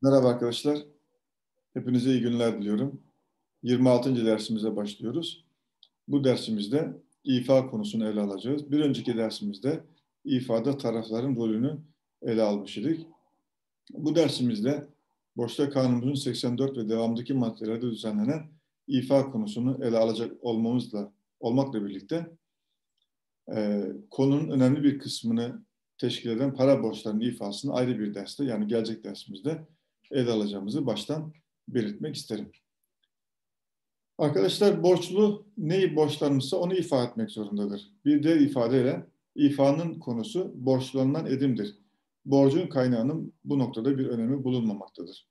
Merhaba arkadaşlar. Hepinize iyi günler diliyorum. 26. dersimize başlıyoruz. Bu dersimizde ifa konusunu ele alacağız. Bir önceki dersimizde ifada tarafların rolünü ele almış idik. Bu dersimizde Boşta Kanunumuzun 84 ve devamındaki maddelerde düzenlenen ifa konusunu ele alacak olmakla birlikte konunun önemli bir kısmını teşkil eden para borçlarının ifasını ayrı bir derste, yani gelecek dersimizde ele alacağımızı baştan belirtmek isterim. Arkadaşlar, borçlu neyi borçlanmışsa onu ifa etmek zorundadır. Bir diğer ifadeyle ifanın konusu borçlanılan edimdir. Borcun kaynağının bu noktada bir önemi bulunmamaktadır.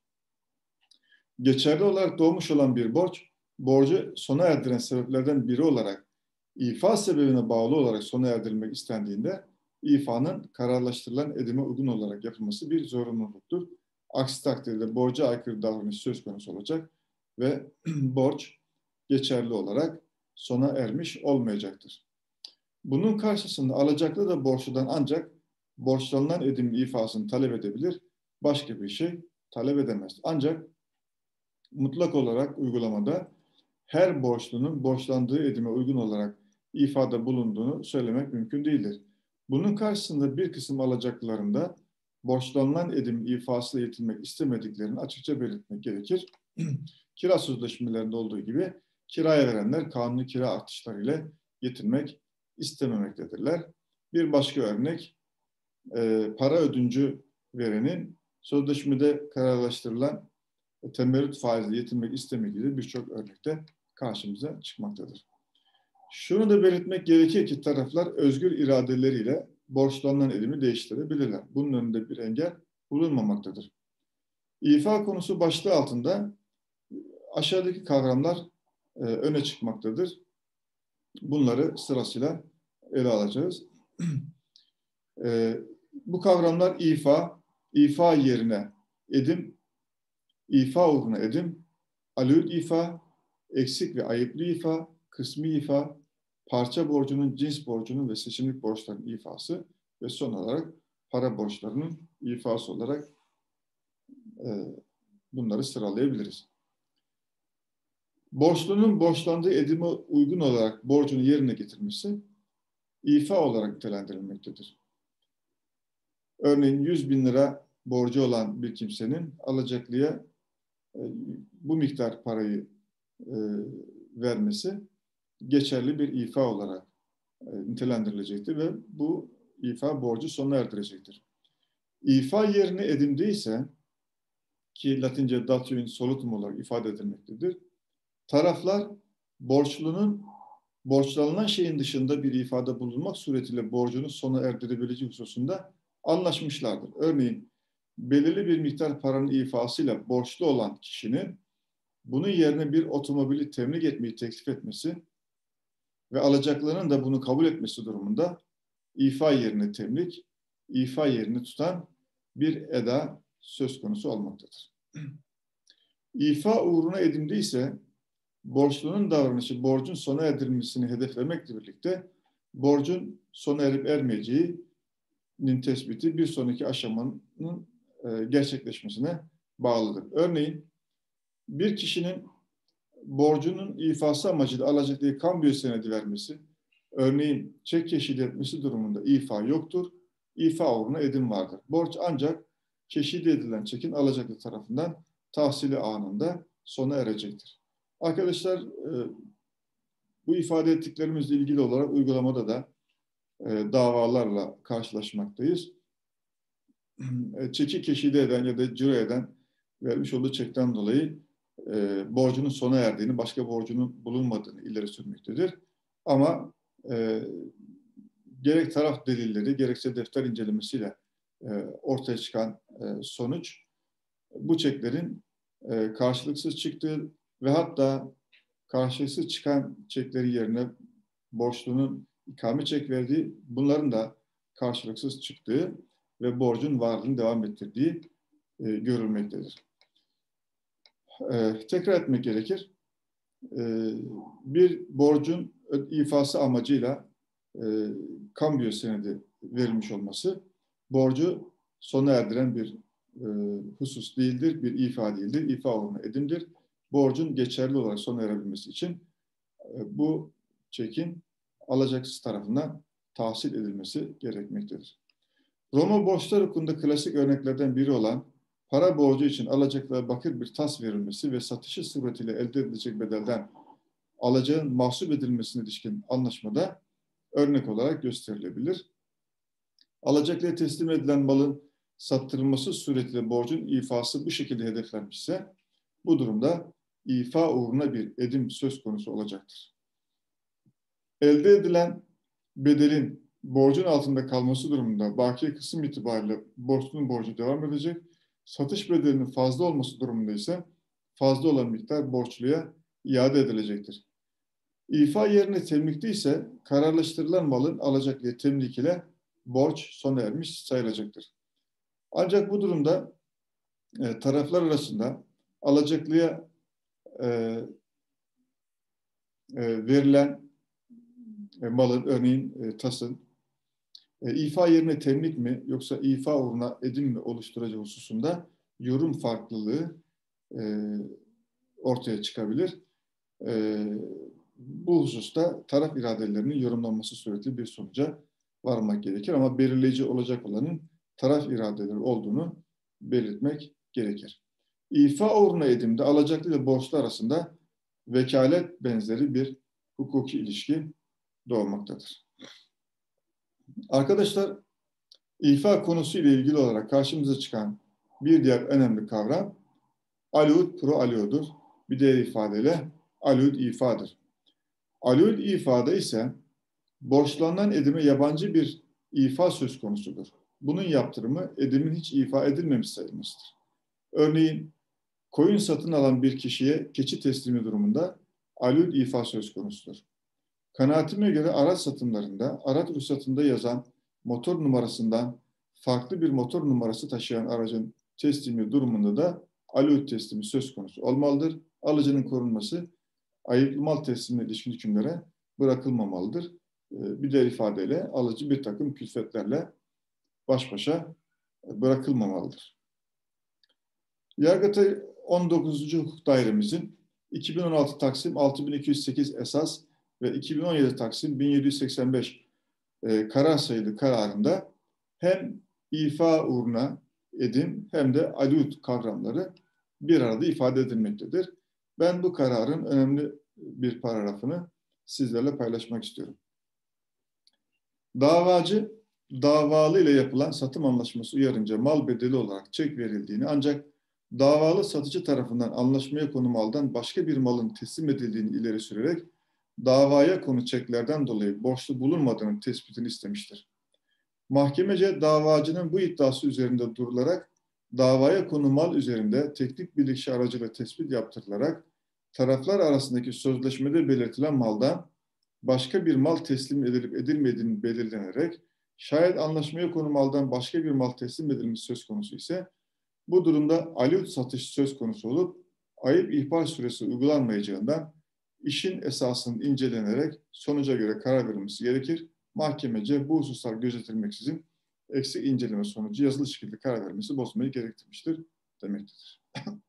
Geçerli olarak doğmuş olan bir borç, borcu sona erdiren sebeplerden biri olarak ifa sebebine bağlı olarak sona erdirilmek istendiğinde ifanın kararlaştırılan edime uygun olarak yapılması bir zorunluluktur. Aksi takdirde borca aykırı davranış söz konusu olacak ve borç geçerli olarak sona ermiş olmayacaktır. Bunun karşısında alacaklı da borçludan ancak borçlanılan edimin ifasını talep edebilir, başka bir şey talep edemez. Ancak mutlak olarak uygulamada her borçlunun borçlandığı edime uygun olarak ifade bulunduğunu söylemek mümkün değildir. Bunun karşısında bir kısım alacaklıların da borçlanılan edimin ifasıyla yetinmek istemediklerini açıkça belirtmek gerekir. Kira sözleşmelerinde olduğu gibi kiraya verenler kanuni kira artışlarıyla yetinmek istememektedirler. Bir başka örnek, para ödüncü verenin sözleşmede kararlaştırılan temerrüt faizle yetinmek istemediği birçok örnekte karşımıza çıkmaktadır. Şunu da belirtmek gerekir ki taraflar özgür iradeleriyle borçlanılan edimi değiştirebilirler. Bunun önünde bir engel bulunmamaktadır. İfa konusu başlığı altında aşağıdaki kavramlar öne çıkmaktadır. Bunları sırasıyla ele alacağız. Bu kavramlar ifa yerine edim, İfa uğruna edim, alüd ifa, eksik ve ayıplı ifa, kısmi ifa, parça borcunun, cins borcunun ve seçimlik borçların ifası ve son olarak para borçlarının ifası olarak bunları sıralayabiliriz. Borçlunun borçlandığı edime uygun olarak borcunu yerine getirmesi ifa olarak nitelendirilmektedir. Örneğin 100 bin lira borcu olan bir kimsenin alacaklıya bu miktar parayı vermesi geçerli bir ifa olarak nitelendirilecektir ve bu ifa borcu sona erdirecektir. İfa yerine edindiyse, ki Latince datio in solutum olarak ifade edilmektedir, taraflar borçlunun borçlanılan şeyin dışında bir ifade bulunmak suretiyle borcunu sona erdirebileceği hususunda anlaşmışlardır. Örneğin belirli bir miktar paranın ifasıyla borçlu olan kişinin bunun yerine bir otomobili temlik etmeyi teklif etmesi ve alacaklarının da bunu kabul etmesi durumunda ifa yerine temlik, ifa yerini tutan bir eda söz konusu olmaktadır. İfa uğruna edindiyse borçlunun davranışı borcun sona erdirilmesini hedeflemekle birlikte borcun sona erip ermeyeceğinin tespiti bir sonraki aşamanın gerçekleşmesine bağlıdır. Örneğin bir kişinin borcunun ifası amacıyla alacaklıya kambiyo senedi vermesi, örneğin çek keşid etmesi durumunda ifa yoktur. İfa uğruna edim vardır. Borç ancak keşid edilen çekin alacaklı tarafından tahsili anında sona erecektir. Arkadaşlar, bu ifade ettiklerimizle ilgili olarak uygulamada da davalarla karşılaşmaktayız. Çeki keşide eden ya da ciro eden vermiş olduğu çekten dolayı borcunun sona erdiğini, başka borcunun bulunmadığını ileri sürmektedir. Ama gerek taraf delilleri, gerekse defter incelemesiyle ortaya çıkan sonuç, bu çeklerin karşılıksız çıktığı ve hatta karşılıksız çıkan çekleri yerine borçlunun ikame çek verdiği, bunların da karşılıksız çıktığı ve borcun varlığını devam ettirdiği görülmektedir. Tekrar etmek gerekir. Bir borcun ifası amacıyla kambiyo senedi verilmiş olması borcu sona erdiren bir husus değildir, bir ifa değildir. İfa uğruna edimdir. Borcun geçerli olarak sona erebilmesi için bu çekin alacaksız tarafından tahsil edilmesi gerekmektedir. Roma borçlar hukukunda klasik örneklerden biri olan para borcu için alacaklıya bakır bir tas verilmesi ve satışı suretiyle elde edilecek bedelden alacağın mahsup edilmesine ilişkin anlaşmada örnek olarak gösterilebilir. Alacaklıya teslim edilen malın sattırılması suretiyle borcun ifası bu şekilde hedeflenmişse bu durumda ifa uğruna bir edim söz konusu olacaktır. Elde edilen bedelin borcun altında kalması durumunda baki kısım itibariyle borçlunun borcu devam edecek. Satış bedelinin fazla olması durumunda ise fazla olan miktar borçluya iade edilecektir. İfa yerine temlikte ise kararlaştırılan malın alacaklıya temlik ile borç sona ermiş sayılacaktır. Ancak bu durumda taraflar arasında alacaklıya verilen malın, örneğin tasın, ifa yerine temlik mi yoksa ifa uğruna edim mi oluşturacağı hususunda yorum farklılığı ortaya çıkabilir. Bu hususta taraf iradelerinin yorumlanması suretiyle bir sonuca varmak gerekir. Ama belirleyici olacak olanın taraf iradeleri olduğunu belirtmek gerekir. İfa uğruna edimde alacaklı ile borçlu arasında vekalet benzeri bir hukuki ilişki doğmaktadır. Arkadaşlar, ifa konusu ile ilgili olarak karşımıza çıkan bir diğer önemli kavram alud pro aliodur. Bir diğer ifadeyle alud ifadır. Alud ifade ise borçlanan edime yabancı bir ifa söz konusudur. Bunun yaptırımı edimin hiç ifa edilmemiş sayılmasıdır. Örneğin koyun satın alan bir kişiye keçi teslimi durumunda alud ifa söz konusudur. Kanaatime göre araç satımlarında araç ruhsatında yazan motor numarasından farklı bir motor numarası taşıyan aracın teslimi durumunda da alud teslimi söz konusu olmalıdır. Alıcının korunması ayıplı mal teslimine ilişkin hükümlere bırakılmamalıdır. Bir diğer ifadeyle alıcı bir takım külfetlerle baş başa bırakılmamalıdır. Yargıtay 19. Hukuk Dairemizin 2016 Taksim 6208 esas ve 2017 Taksim 1785 karar sayılı kararında hem ifa uğruna edim hem de alud kavramları bir arada ifade edilmektedir. Ben bu kararın önemli bir paragrafını sizlerle paylaşmak istiyorum. Davacı, davalı ile yapılan satım anlaşması uyarınca mal bedeli olarak çek verildiğini ancak davalı satıcı tarafından anlaşmaya konu maldan başka bir malın teslim edildiğini ileri sürerek davaya konu çeklerden dolayı borçlu bulunmadığının tespitini istemiştir. Mahkemece davacının bu iddiası üzerinde durularak davaya konu mal üzerinde teknik bilirkişi aracılığıyla tespit yaptırılarak taraflar arasındaki sözleşmede belirtilen maldan başka bir mal teslim edilip edilmediğini belirlenerek şayet anlaşmaya konu maldan başka bir mal teslim edilmiş söz konusu ise bu durumda alud satış söz konusu olup ayıp ihbar süresi uygulanmayacağından işin esasının incelenerek sonuca göre karar verilmesi gerekir. Mahkemece bu hususlar gözetilmeksizin eksik inceleme sonucu yazılı şekilde karar vermesi bozmayı gerektirmiştir demektedir.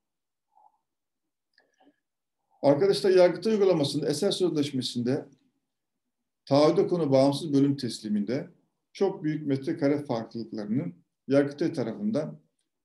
Arkadaşlar, Yargıtay uygulamasında eser sözleşmesinde taahhüde konu bağımsız bölüm tesliminde çok büyük metrekare farklılıklarının Yargıtay tarafından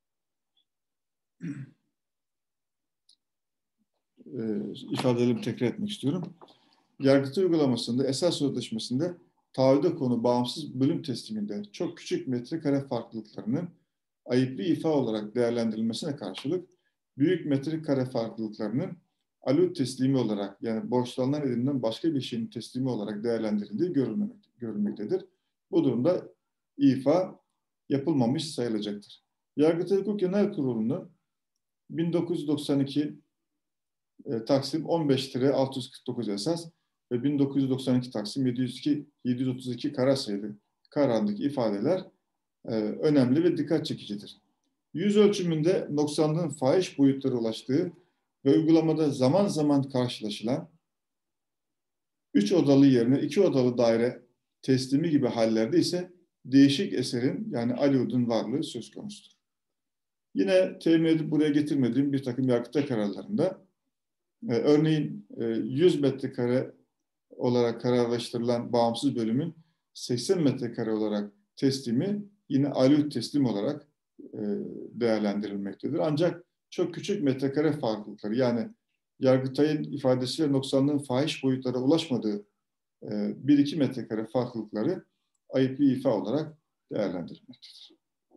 ifadelerimi tekrar etmek istiyorum. Yargıtay uygulamasında esas sözleşmesinde taahhüde konu bağımsız bölüm tesliminde çok küçük metrekare farklılıklarının ayıplı ifa olarak değerlendirilmesine karşılık büyük metrekare farklılıklarının alud teslimi olarak yani borçlanan ediminden başka bir şeyin teslimi olarak değerlendirildiği görülmektedir. Bu durumda ifa yapılmamış sayılacaktır. Yargıtay Hukuk Genel Kurulu'nu 1992 Taksim 15-649 esas ve 1992 Taksim 732 karar sayılı kararındaki ifadeler önemli ve dikkat çekicidir. Yüz ölçümünde noksanlığın fahiş boyutlara ulaştığı ve uygulamada zaman zaman karşılaşılan 3 odalı yerine 2 odalı daire teslimi gibi hallerde ise değişik eserin yani aludun varlığı söz konusudur. Yine temin edip buraya getirmediğim bir takım yargıtay kararlarında örneğin 100 metrekare olarak kararlaştırılan bağımsız bölümün 80 metrekare olarak teslimi yine alüt teslim olarak değerlendirilmektedir. Ancak çok küçük metrekare farklılıkları, yani Yargıtay'ın ifadesiyle noksanlığın fahiş boyutlara ulaşmadığı 1-2 metrekare farklılıkları ayıplı ifa olarak değerlendirilmektedir.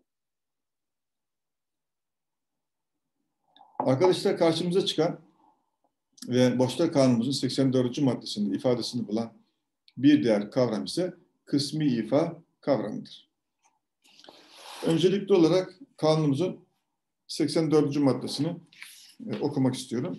Arkadaşlar, karşımıza çıkan ve Borçlar Kanunumuzun 84. maddesinde ifadesini bulan bir diğer kavram ise kısmi ifa kavramıdır. Öncelikli olarak kanunumuzun 84. maddesini okumak istiyorum.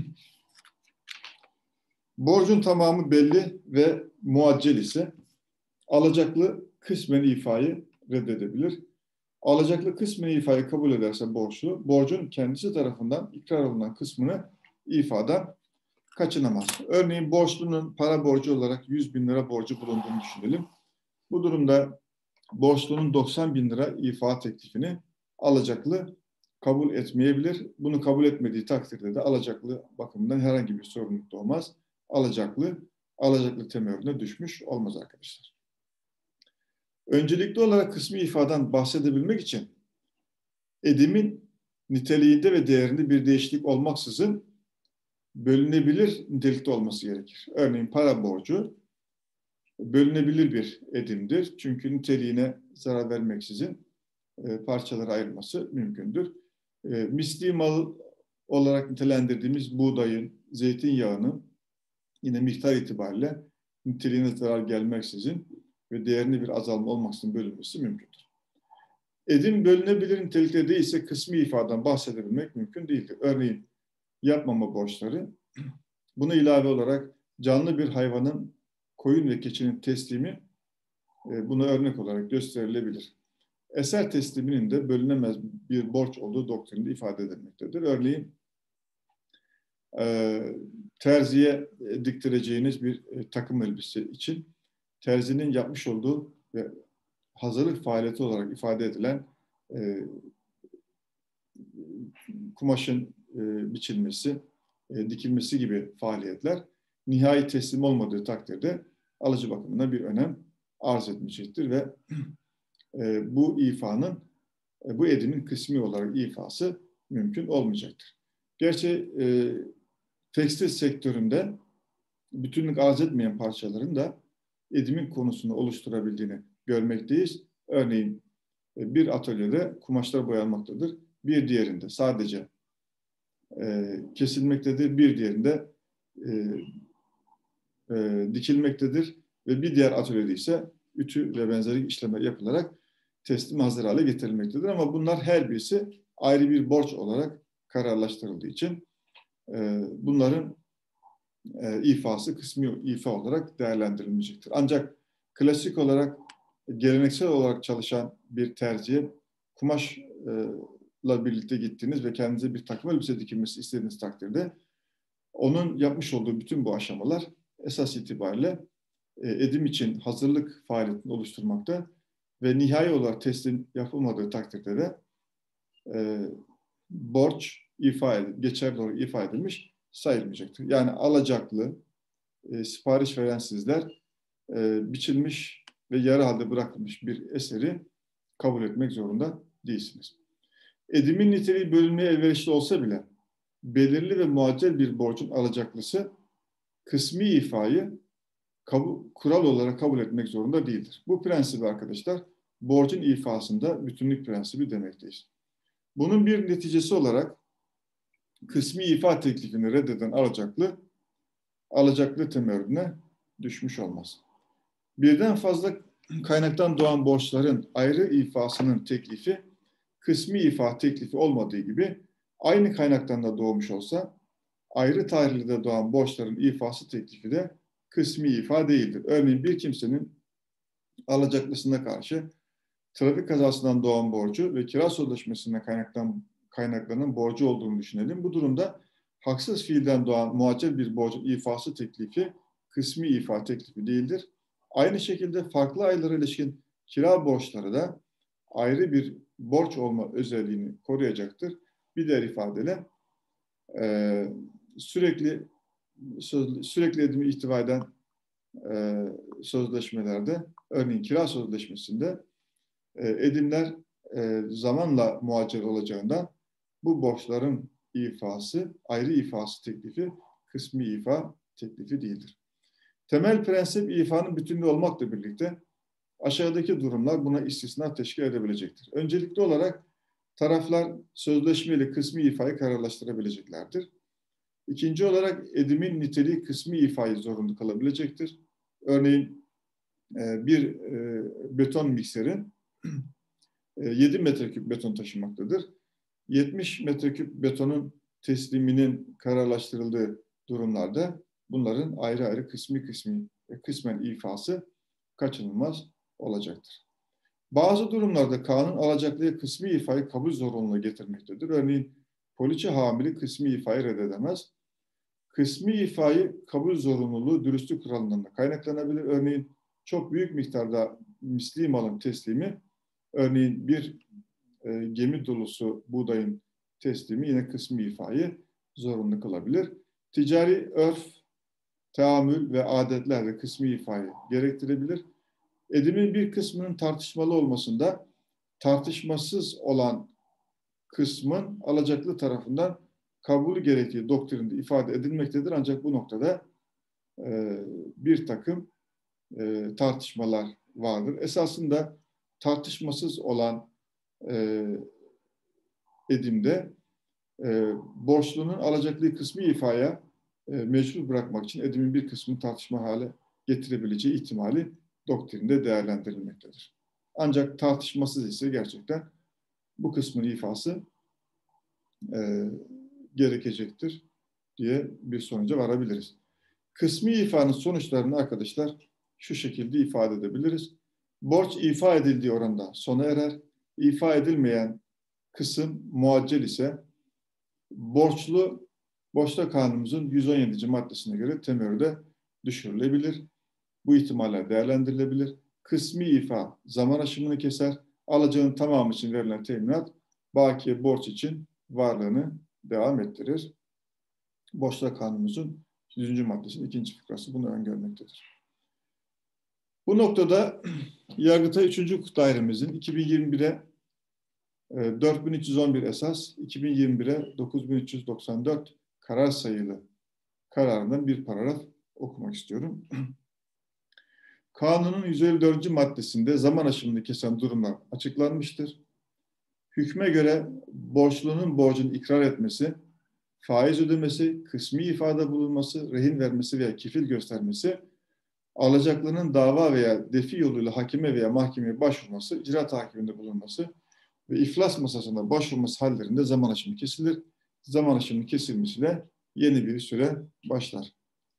Borcun tamamı belli ve muaccel ise alacaklı kısmen ifayı reddedebilir. Alacaklı kısmen ifayı kabul ederse borçlu, borcun kendisi tarafından ikrar olunan kısmını ifadan kaçınamaz. Örneğin borçlunun para borcu olarak 100 bin lira borcu bulunduğunu düşünelim. Bu durumda borçlunun 90 bin lira ifa teklifini alacaklı kabul etmeyebilir. Bunu kabul etmediği takdirde de alacaklı bakımından herhangi bir sorumluluk doğmaz. Alacaklı temerrüne düşmüş olmaz arkadaşlar. Öncelikli olarak kısmi ifadan bahsedebilmek için edimin niteliğinde ve değerinde bir değişiklik olmaksızın bölünebilir nitelikte olması gerekir. Örneğin para borcu bölünebilir bir edimdir. Çünkü niteliğine zarar vermeksizin parçalara ayırması mümkündür. Misli mal olarak nitelendirdiğimiz buğdayın, zeytinyağının yine miktar itibariyle niteliğine zarar gelmeksizin ve değerinde bir azalma olmaksızın bölünmesi mümkündür. Edim bölünebilir nitelikte değilse kısmi ifaden bahsedebilmek mümkün değildir. Örneğin yapmama borçları, buna ilave olarak canlı bir hayvanın, koyun ve keçinin teslimi buna örnek olarak gösterilebilir. Eser tesliminin de bölünemez bir borç olduğu doktrininde ifade edilmektedir. Örneğin terziye diktireceğiniz bir takım elbise için terzinin yapmış olduğu ve hazırlık faaliyeti olarak ifade edilen kumaşın biçilmesi, dikilmesi gibi faaliyetler nihai teslim olmadığı takdirde alıcı bakımına bir önem arz etmeyecektir ve bu ifanın, bu edimin kısmi olarak ifası mümkün olmayacaktır. Gerçi tekstil sektöründe bütünlük arz etmeyen parçaların da edimin konusunu oluşturabildiğini görmekteyiz. Örneğin bir atölyede kumaşlar boyanmaktadır. Bir diğerinde sadece kesilmektedir. Bir diğerinde dikilmektedir. Ve bir diğer atölyede ise ütü ve benzeri işlemler yapılarak teslim hazır hale getirilmektedir. Ama bunlar her birisi ayrı bir borç olarak kararlaştırıldığı için bunların ifası kısmi ifa olarak değerlendirilmeyecektir. Ancak klasik olarak, geleneksel olarak çalışan bir terziye kumaşla birlikte gittiniz ve kendinize bir takım elbise dikilmesi istediğiniz takdirde onun yapmış olduğu bütün bu aşamalar esas itibariyle edim için hazırlık faaliyetini oluşturmakta ve nihai olarak teslim yapılmadığı takdirde de borç geçerli olarak ifa edilmiş sayılmayacaktır. Yani alacaklı, sipariş veren sizler biçilmiş ve yarı halde bırakılmış bir eseri kabul etmek zorunda değilsiniz. Edimin niteliği bölünmeye elverişli olsa bile belirli ve muaccel bir borcun alacaklısı kısmi ifayı kural olarak kabul etmek zorunda değildir. Bu prensibi arkadaşlar borcun ifasında bütünlük prensibi demekteyiz. Bunun bir neticesi olarak kısmi ifa teklifini reddeden alacaklı temerrüne düşmüş olmaz. Birden fazla kaynaktan doğan borçların ayrı ifasının teklifi kısmi ifa teklifi olmadığı gibi aynı kaynaktan da doğmuş olsa ayrı tarihli doğan borçların ifası teklifi de kısmi ifa değildir. Örneğin bir kimsenin alacaklısına karşı trafik kazasından doğan borcu ve kira sözleşmesinden kaynaklanan borcu olduğunu düşünelim. Bu durumda haksız fiilden doğan muaccel bir borcun ifası teklifi kısmi ifa teklifi değildir. Aynı şekilde farklı aylara ilişkin kira borçları da ayrı bir borç olma özelliğini koruyacaktır. Bir diğer ifadeyle sürekli edimi ihtiva eden sözleşmelerde, örneğin kira sözleşmesinde edimler zamanla muacel olacağından bu borçların ifası, ayrı ifası teklifi, kısmi ifa teklifi değildir. Temel prensip ifanın bütünlüğü olmakla birlikte aşağıdaki durumlar buna istisna teşkil edebilecektir. Öncelikli olarak taraflar sözleşmeli kısmi ifayı kararlaştırabileceklerdir. İkinci olarak edimin niteliği kısmi ifayı zorunlu kalabilecektir. Örneğin bir beton mikseri 7 metreküp beton taşımaktadır. 70 metreküp betonun tesliminin kararlaştırıldığı durumlarda bunların ayrı ayrı kısmen ifası kaçınılmaz olacaktır. Bazı durumlarda kanun alacaklıya kısmi ifayı kabul zorunluluğu getirmektedir. Örneğin poliçe hamili kısmi ifayı reddedemez. Kısmi ifayı kabul zorunluluğu dürüstlük kuralından da kaynaklanabilir. Örneğin çok büyük miktarda misli malın teslimi, örneğin bir gemi dolusu buğdayın teslimi yine kısmi ifayı zorunlu kılabilir. Ticari örf, teamül ve adetlerle kısmi ifayı gerektirebilir. Edimin bir kısmının tartışmalı olmasında tartışmasız olan kısmın alacaklı tarafından kabulü gerektiği doktrinde ifade edilmektedir. Ancak bu noktada bir takım tartışmalar vardır. Esasında tartışmasız olan edimde borçlunun alacaklı kısmı ifaya mecbur bırakmak için edimin bir kısmını tartışma hale getirebileceği ihtimali doktrinde değerlendirilmektedir. Ancak tartışmasız ise gerçekten bu kısmın ifası gerekecektir diye bir sonuca varabiliriz. Kısmi ifanın sonuçlarını arkadaşlar şu şekilde ifade edebiliriz. Borç ifa edildiği oranda sona erer. İfa edilmeyen kısım muaccel ise borçta kanunumuzun 117. maddesine göre temerrüde düşürülebilir. Bu ihtimaller değerlendirilebilir. Kısmi ifa zaman aşımını keser. Alacağın tamamı için verilen teminat bakiye borç için varlığını devam ettirir. Borçta kanunumuzun 100. maddesinin 2. fıkrası bunu öngörmektedir. Bu noktada Yargıtay 3. Hukuk Dairemizin 2021'e 4311 esas, 2021'e 9394 karar sayılı kararından bir paragraf okumak istiyorum. Kanunun 154. maddesinde zaman aşımını kesen durumlar açıklanmıştır. Hükme göre borçlunun borcunu ikrar etmesi, faiz ödemesi, kısmi ifade bulunması, rehin vermesi veya kefil göstermesi, alacaklının dava veya defi yoluyla hakime veya mahkemeye başvurması, icra takibinde bulunması ve iflas masasına başvurması hallerinde zaman aşımı kesilir. Zaman aşımı kesilmesiyle yeni bir süre başlar.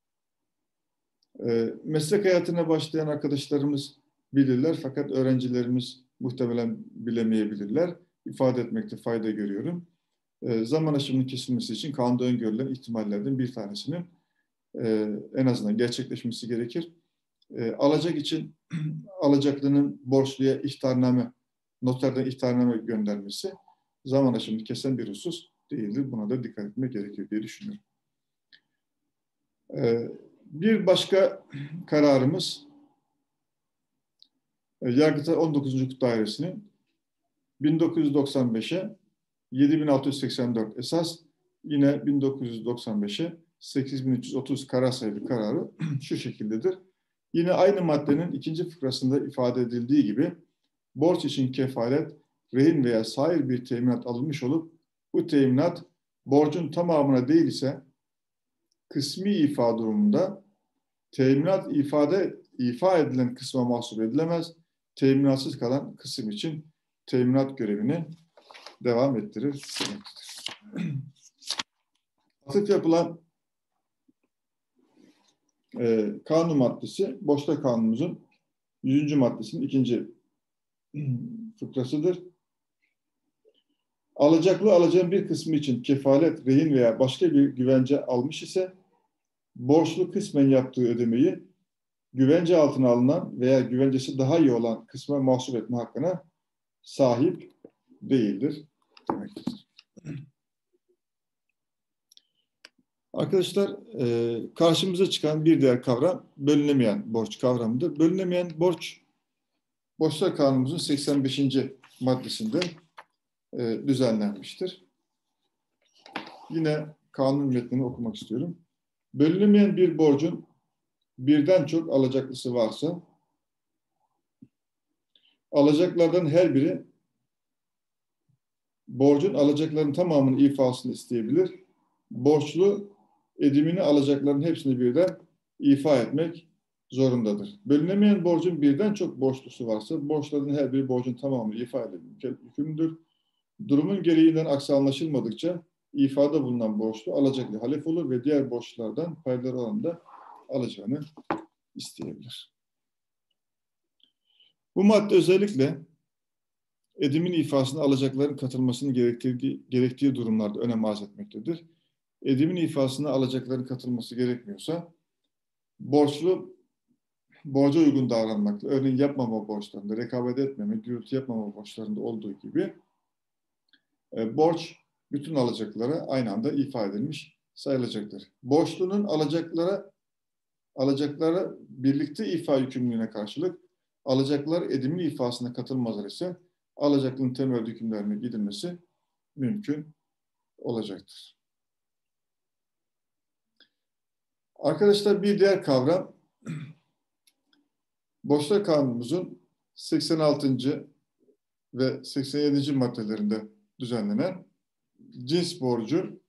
Meslek hayatına başlayan arkadaşlarımız bilirler fakat öğrencilerimiz muhtemelen bilemeyebilirler. İfade etmekte fayda görüyorum. Zaman aşımının kesilmesi için kanunda öngörülen ihtimallerden bir tanesinin en azından gerçekleşmesi gerekir. Alacak için alacaklının borçluya ihtarname, noterden ihtarname göndermesi zaman aşımını kesen bir husus değildir. Buna da dikkat etmek gerekir diye düşünüyorum. Bir başka kararımız Yargıtay 19. Hukuk Dairesi'nin 1995'e 7684 esas, yine 1995'e 8330 karar sayılı kararı şu şekildedir. Yine aynı maddenin 2. fıkrasında ifade edildiği gibi borç için kefalet, rehin veya sair bir teminat alınmış olup bu teminat borcun tamamına değil ise kısmi ifa durumunda teminat ifa edilen kısma mahsup edilemez. Teminatsız kalan kısım için teminat görevini devam ettirir. Atıf yapılan kanun maddesi borçta kanunumuzun 100. maddesinin 2. fıkrasıdır. Alacaklı alacağın bir kısmı için kefalet, rehin veya başka bir güvence almış ise borçlu kısmen yaptığı ödemeyi güvence altına alınan veya güvencesi daha iyi olan kısma mahsup etme hakkına sahip değildir demektir. Arkadaşlar, karşımıza çıkan bir diğer kavram bölünemeyen borç kavramıdır. Bölünemeyen borç, Borçlar Kanunumuzun 85. maddesinde düzenlenmiştir. Yine kanun metnini okumak istiyorum. Bölünemeyen bir borcun birden çok alacaklısı varsa, alacaklardan her biri borcun alacaklarının tamamının ifasını isteyebilir. Borçlu edimini alacakların hepsini birden ifa etmek zorundadır. Bölünemeyen borcun birden çok borçlusu varsa borçların her biri borcun tamamını ifa etmek yükümlüdür. Durumun gereğinden aksi anlaşılmadıkça ifada bulunan borçlu alacaklı halef olur ve diğer borçlulardan payları olan da alacağını isteyebilir. Bu madde özellikle edimin ifasına alacakların katılmasının gerektiği durumlarda önem arz etmektedir. Edimin ifasına alacakların katılması gerekmiyorsa borçlu borca uygun davranmakla, örneğin yapmama borçlarında, rekabet etmeme, gürültü yapmama borçlarında olduğu gibi borç bütün alacaklara aynı anda ifa edilmiş sayılacaktır. Borçlunun alacaklara birlikte ifa yükümlülüğüne karşılık alacaklar edimin ifasına katılmazlar ise alacaklının temel hükümlerine gidilmesi mümkün olacaktır. Arkadaşlar, bir diğer kavram Borçlar Kanunumuzun 86. ve 87. maddelerinde düzenlenen cins borcu,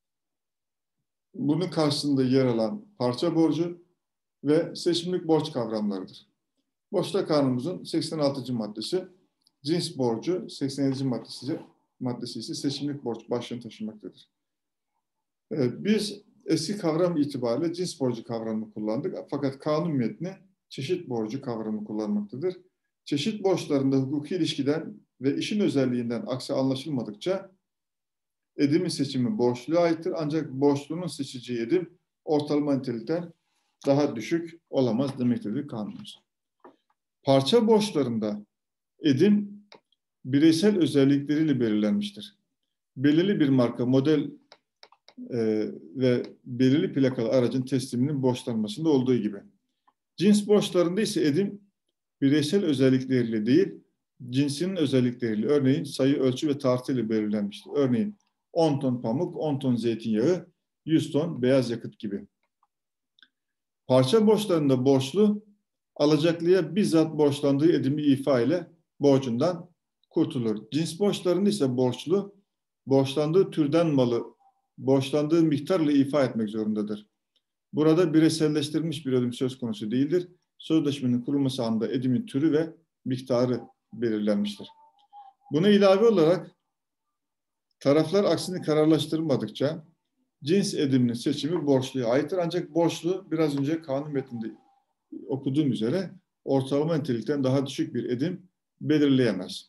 bunun karşısında yer alan parça borcu ve seçimlik borç kavramlarıdır. Borçlar Kanunumuzun 86. maddesi cins borcu, 87. maddesi ise seçimlik borç başlığını taşımaktadır. Biz eski kavram itibariyle cins borcu kavramını kullandık. Fakat kanun metni çeşit borcu kavramını kullanmaktadır. Çeşit borçlarında hukuki ilişkiden ve işin özelliğinden aksi anlaşılmadıkça edimin seçimi borçluya aittir. Ancak borçlunun seçeceği edim ortalama nitelikten daha düşük olamaz demektedir kanunumuz. Parça borçlarında edim bireysel özellikleriyle belirlenmiştir. Belirli bir marka, model ve belirli plakalı aracın tesliminin borçlanmasında olduğu gibi. Cins borçlarında ise edim bireysel özellikleriyle değil, cinsinin özellikleriyle, örneğin sayı, ölçü ve tartıyla belirlenmiştir. Örneğin 10 ton pamuk, 10 ton zeytinyağı, 100 ton beyaz yakıt gibi. Parça borçlarında borçlu, alacaklıya bizzat borçlandığı edimi ifa ile borcundan kurtulur. Cins borçlarında ise borçlu, borçlandığı türden malı borçlandığı miktarla ifa etmek zorundadır. Burada bireyselleştirilmiş bir ödüm söz konusu değildir. Sözleşmenin kurulması anında edimin türü ve miktarı belirlenmiştir. Buna ilave olarak taraflar aksini kararlaştırmadıkça cins ediminin seçimi borçluya aittir. Ancak borçlu biraz önce kanun metninde okuduğum üzere ortalama nitelikten daha düşük bir edim belirleyemez.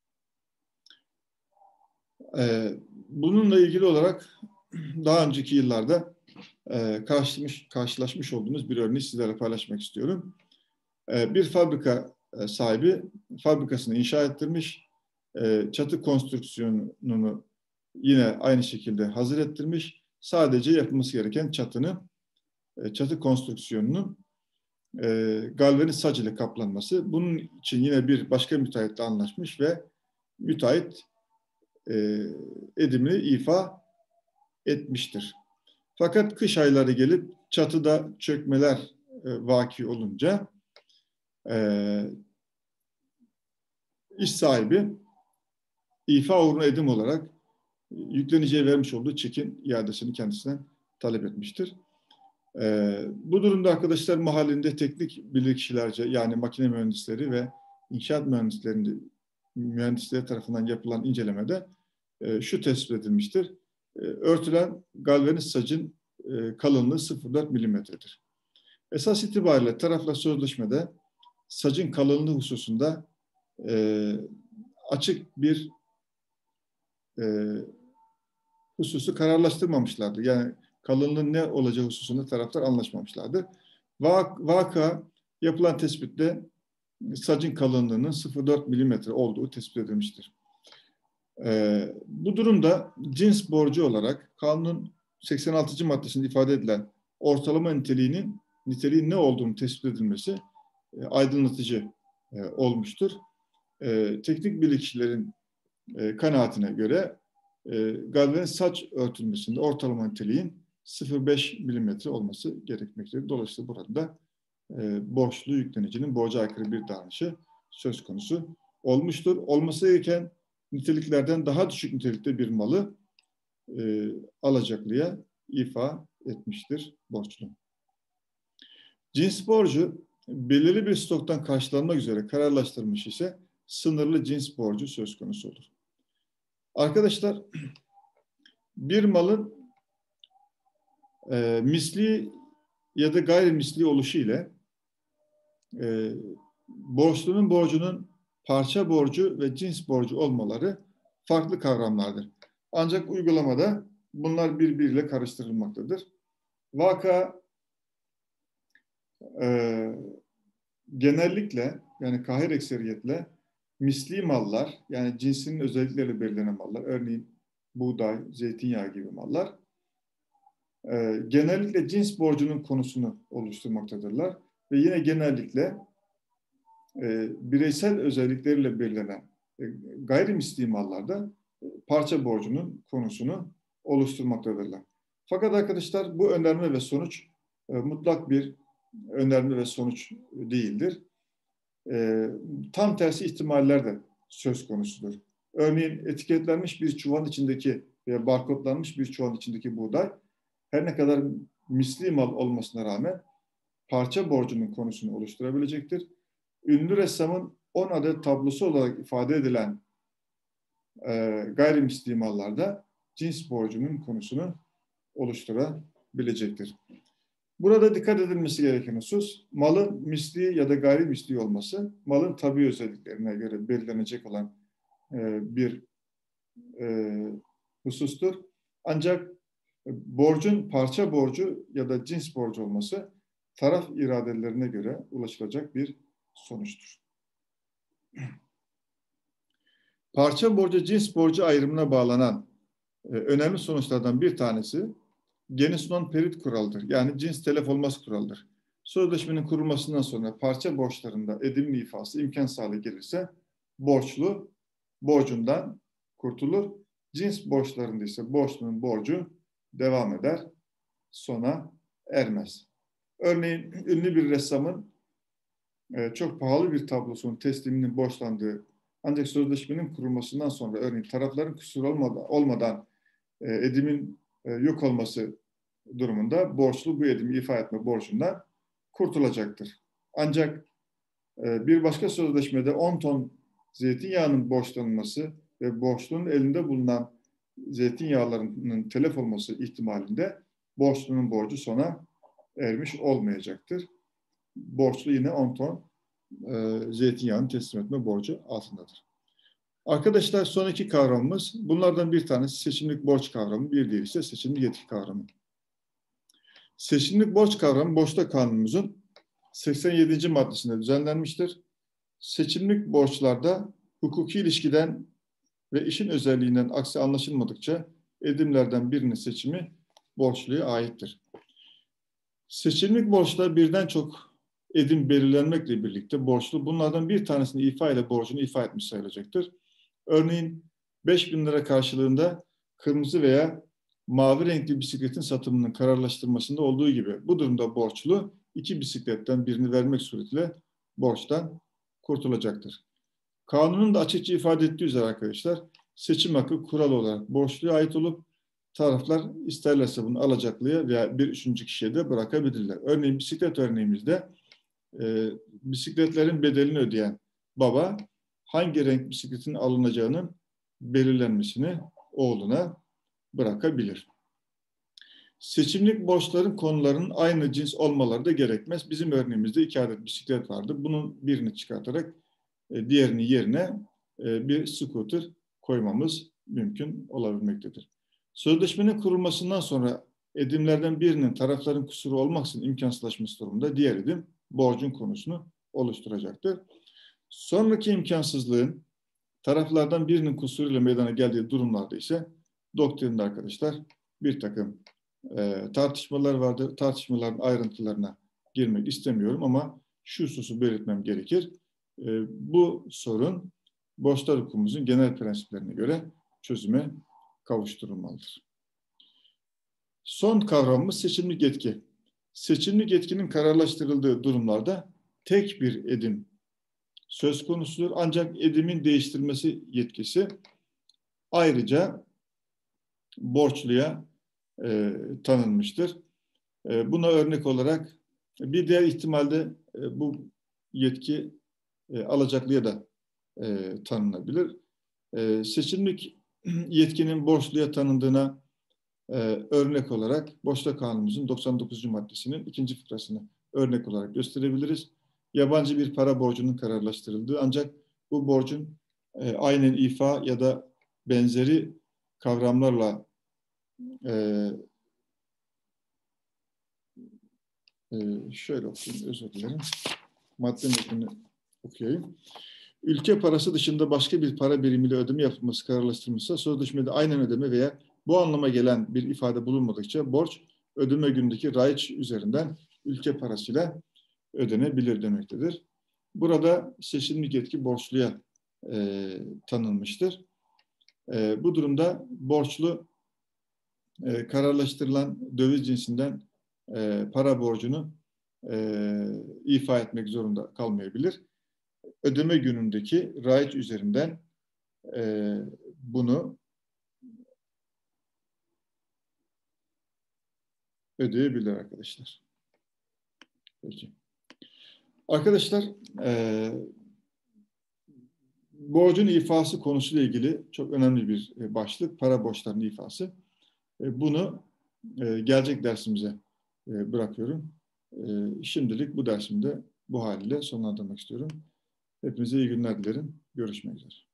Bununla ilgili olarak daha önceki yıllarda karşılaşmış olduğumuz bir örneği sizlerle paylaşmak istiyorum. Bir fabrika sahibi fabrikasını inşa ettirmiş, çatı konstrüksiyonunu yine aynı şekilde hazır ettirmiş. Sadece yapılması gereken çatı konstrüksiyonunun galvaniz saç ile kaplanması. Bunun için yine bir başka müteahhitle anlaşmış ve müteahhit edimini ifa etmiştir. Fakat kış ayları gelip çatıda çökmeler vaki olunca iş sahibi ifa uğruna edim olarak yükleniciye vermiş olduğu çekin iadesini kendisinden talep etmiştir. Bu durumda arkadaşlar mahallinde teknik bilirkişilerce, yani makine mühendisleri ve inşaat mühendisleri tarafından yapılan incelemede şu tespit edilmiştir. Örtülen galvaniz sacın kalınlığı 0,4 milimetredir. Esas itibariyle taraflar sözleşmede sacın kalınlığı hususunda açık bir hususu kararlaştırmamışlardı. Yani kalınlığın ne olacağı hususunda taraflar anlaşmamışlardı. Vaka yapılan tespitte sacın kalınlığının 0,4 milimetre olduğu tespit edilmiştir. Bu durumda cins borcu olarak kanunun 86. maddesinde ifade edilen ortalama niteliğin ne olduğunu tespit edilmesi aydınlatıcı olmuştur. Teknik bilirkişilerin kanaatine göre galvaniz saç örtülmesinde ortalama niteliğin 0,5 milimetre olması gerekmektedir. Dolayısıyla burada borçlu yüklenicinin borca aykırı bir davranışı söz konusu olmuştur. Olması gereken niteliklerden daha düşük nitelikte bir malı alacaklıya ifa etmiştir borçlu. Cins borcu belirli bir stoktan karşılanmak üzere kararlaştırılmış ise sınırlı cins borcu söz konusu olur. Arkadaşlar, bir malın misli ya da gayrimisli oluşu ile borçlunun borcunun parça borcu ve cins borcu olmaları farklı kavramlardır. Ancak uygulamada bunlar birbiriyle karıştırılmaktadır. Vaka genellikle, yani kahir ekseriyetle misli mallar, yani cinsinin özellikleriyle belirlenen mallar, örneğin buğday, zeytinyağı gibi mallar genellikle cins borcunun konusunu oluşturmaktadırlar ve yine genellikle bireysel özellikleriyle belirlenen gayrimisli mallarda parça borcunun konusunu oluşturmaktadırlar. Fakat arkadaşlar, bu önerme ve sonuç mutlak bir önerme ve sonuç değildir. Tam tersi ihtimaller de söz konusudur. Örneğin etiketlenmiş bir çuvalın içindeki veya barkodlanmış bir çuvalın içindeki buğday her ne kadar misli mal olmasına rağmen parça borcunun konusunu oluşturabilecektir. Ünlü ressamın 10 adet tablosu olarak ifade edilen gayrimisli mallarda cins borcunun konusunu oluşturabilecektir. Burada dikkat edilmesi gereken husus, malın misli ya da gayrimisli olması, malın tabii özelliklerine göre belirlenecek olan bir husustur. Ancak borcun parça borcu ya da cins borcu olması, taraf iradelerine göre ulaşılacak bir sonuçtur. Parça borcu, cins borcu ayrımına bağlanan önemli sonuçlardan bir tanesi, genus non perit kuralıdır. Yani cins telef olmaz kuralıdır. Sözleşmenin kurulmasından sonra parça borçlarında edimli ifası imkansız hale gelirse borçlu borcundan kurtulur. Cins borçlarında ise borçlunun borcu devam eder, sona ermez. Örneğin ünlü bir ressamın çok pahalı bir tablosunun tesliminin borçlandığı, ancak sözleşmenin kurulmasından sonra örneğin tarafların kusur olmadan edimin yok olması durumunda borçlu bu edimi ifa etme borcundan kurtulacaktır. Ancak bir başka sözleşmede 10 ton zeytinyağının borçlanılması ve borçlunun elinde bulunan zeytinyağlarının telef olması ihtimalinde borçlunun borcu sona ermiş olmayacaktır. Borçlu yine 10 ton zeytinyağını teslim etme borcu altındadır. Arkadaşlar, son iki kavramımız, bunlardan bir tanesi seçimlik borç kavramı, bir diğeri ise seçimli yetki kavramı. Seçimlik borç kavramı Borçlar Kanunumuzun 87. maddesinde düzenlenmiştir. Seçimlik borçlarda hukuki ilişkiden ve işin özelliğinden aksi anlaşılmadıkça edimlerden birinin seçimi borçluya aittir. Seçimlik borçlar birden çok edim belirlenmekle birlikte borçlu bunlardan bir tanesini ifa ile borcunu ifa etmiş sayılacaktır. Örneğin 5.000 lira karşılığında kırmızı veya mavi renkli bisikletin satımının kararlaştırmasında olduğu gibi bu durumda borçlu iki bisikletten birini vermek suretiyle borçtan kurtulacaktır. Kanunun da açıkça ifade ettiği üzere arkadaşlar, seçim hakkı kural olarak borçluya ait olup taraflar isterlerse bunu alacaklıya veya bir üçüncü kişiye de bırakabilirler. Örneğin bisiklet örneğimizde bisikletlerin bedelini ödeyen baba hangi renk bisikletin alınacağının belirlenmesini oğluna bırakabilir. Seçimlik borçların konularının aynı cins olmaları da gerekmez. Bizim örneğimizde 2 adet bisiklet vardı. Bunun birini çıkartarak diğerini yerine bir scooter koymamız mümkün olabilmektedir. Sözleşmenin kurulmasından sonra edimlerden birinin tarafların kusuru olmaksızın imkansızlaşması durumunda diğer edim borcun konusunu oluşturacaktır. Sonraki imkansızlığın Taraflardan birinin kusuruyla meydana geldiği durumlarda ise doktrinde arkadaşlar bir takım tartışmalar vardır. Tartışmaların ayrıntılarına girmek istemiyorum ama şu hususu belirtmem gerekir. Bu sorun borçlar hukukumuzun genel prensiplerine göre çözüme kavuşturulmalıdır. Son kavramımız seçimlik yetki. Seçimlik yetkinin kararlaştırıldığı durumlarda tek bir edim söz konusudur. Ancak edimin değiştirilmesi yetkisi ayrıca borçluya tanınmıştır. Buna örnek olarak bir diğer ihtimalde bu yetki alacaklıya da tanınabilir. Seçimlik yetkinin borçluya tanındığına örnek olarak Borçlar Kanunumuzun 99. maddesinin 2. fıkrasını örnek olarak gösterebiliriz. Yabancı bir para borcunun kararlaştırıldığı ancak bu borcun aynen ifa ya da benzeri kavramlarla şöyle okuyayım, özür dilerim. Madde metnini okuyayım. Ülke parası dışında başka bir para birimiyle ödeme yapılması kararlaştırılmışsa sözleşmede aynen ödeme veya bu anlama gelen bir ifade bulunmadıkça borç ödeme günündeki raiç üzerinden ülke parasıyla ödenebilir demektedir. Burada seçimlik yetki borçluya tanınmıştır. Bu durumda borçlu kararlaştırılan döviz cinsinden para borcunu ifa etmek zorunda kalmayabilir. Ödeme günündeki raiç üzerinden bunu ödeyebilir arkadaşlar. Peki. Arkadaşlar borcun ifası konusuyla ilgili çok önemli bir başlık. Para borçlarının ifası. Bunu gelecek dersimize bırakıyorum. Şimdilik bu dersimde bu haliyle sonlandırmak istiyorum. Hepinize iyi günler dilerim. Görüşmek üzere.